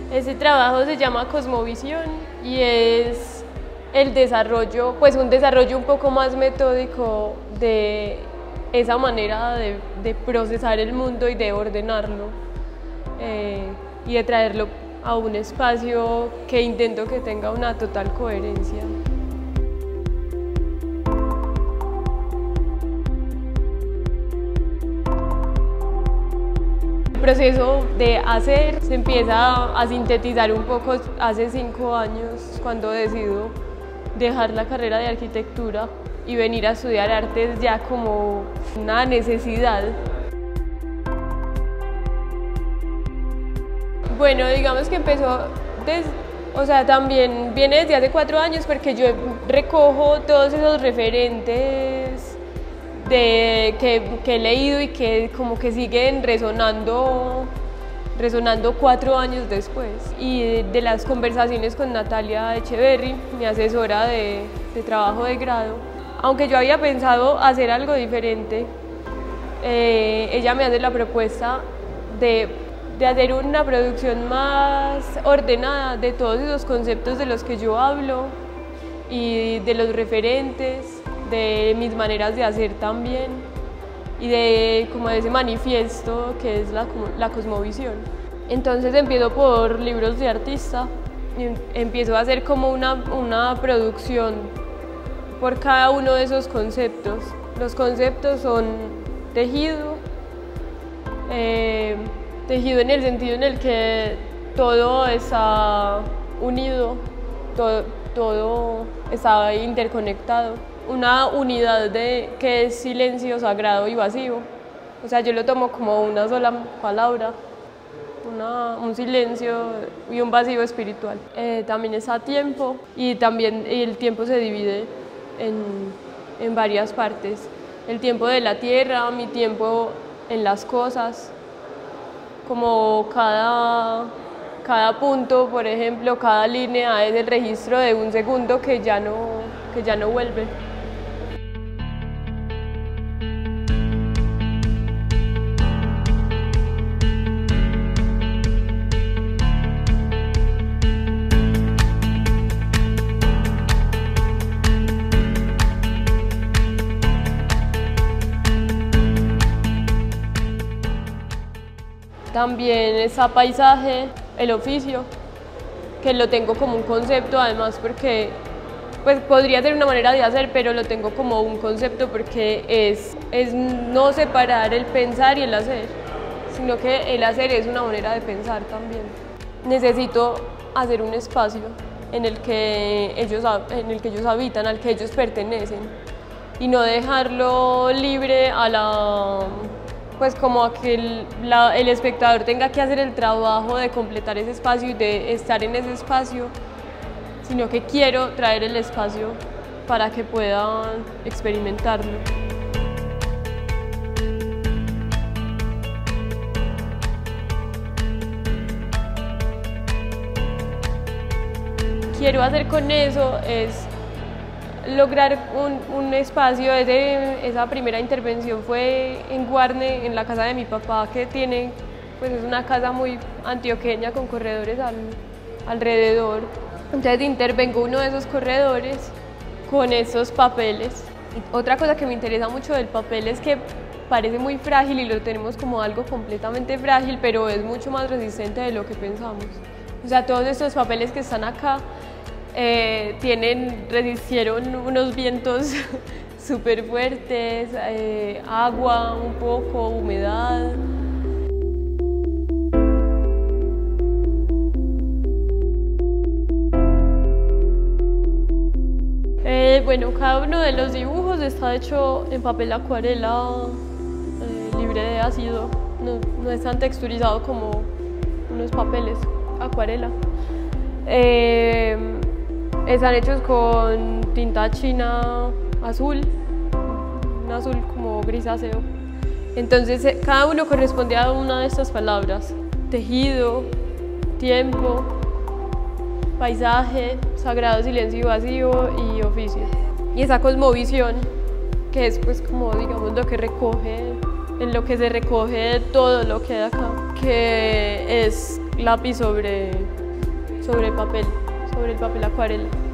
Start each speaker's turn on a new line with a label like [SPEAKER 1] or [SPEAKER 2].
[SPEAKER 1] Ese trabajo se llama Cosmovisión y es el desarrollo, pues un desarrollo un poco más metódico de esa manera de procesar el mundo y de ordenarlo y de traerlo a un espacio que intento que tenga una total coherencia. El proceso de hacer se empieza a sintetizar un poco hace 5 años, cuando decido dejar la carrera de arquitectura y venir a estudiar artes ya como una necesidad. Bueno, digamos que empezó, también viene desde hace 4 años porque yo recojo todos esos referentes que he leído y que como que siguen resonando 4 años después. Y de las conversaciones con Natalia Echeverry, mi asesora de trabajo de grado, aunque yo había pensado hacer algo diferente, ella me hace la propuesta de hacer una producción más ordenada de todos esos conceptos de los que yo hablo y de los referentes, de mis maneras de hacer también y de como ese manifiesto que es la cosmovisión. Entonces empiezo por libros de artista y empiezo a hacer como una producción por cada uno de esos conceptos. Los conceptos son tejido, tejido en el sentido en el que todo está unido, todo está interconectado. Una unidad que es silencio, sagrado y vacío. O sea, yo lo tomo como una sola palabra, un silencio y un vacío espiritual. También está tiempo y también el tiempo se divide en varias partes. El tiempo de la tierra, mi tiempo en las cosas, como cada punto, por ejemplo, cada línea es el registro de un segundo que ya no vuelve. También está paisaje, el oficio, que lo tengo como un concepto además porque pues podría ser una manera de hacer, pero lo tengo como un concepto porque es no separar el pensar y el hacer, sino que el hacer es una manera de pensar también. Necesito hacer un espacio en el que ellos habitan, al que ellos pertenecen, y no dejarlo libre pues como a que el espectador tenga que hacer el trabajo de completar ese espacio y de estar en ese espacio, sino que quiero traer el espacio para que puedan experimentarlo. Quiero hacer con eso es lograr un espacio. Esa primera intervención fue en Guarne, en la casa de mi papá, que tiene, pues es una casa muy antioqueña con corredores alrededor. Entonces intervengo uno de esos corredores con esos papeles. Y otra cosa que me interesa mucho del papel es que parece muy frágil y lo tenemos como algo completamente frágil, pero es mucho más resistente de lo que pensamos. O sea, todos estos papeles que están acá resistieron unos vientos súper fuertes, agua un poco, humedad. Bueno, cada uno de los dibujos está hecho en papel acuarela libre de ácido, no es tan texturizado como unos papeles acuarela. Están hechos con tinta china azul, un azul como grisáceo. Entonces cada uno corresponde a una de estas palabras: tejido, tiempo, paisaje, sagrado, silencio y vacío, y oficio. Y esa cosmovisión, que es pues como digamos lo que recoge, en lo que se recoge todo lo que hay acá, que es lápiz sobre sobre el papel acuarela.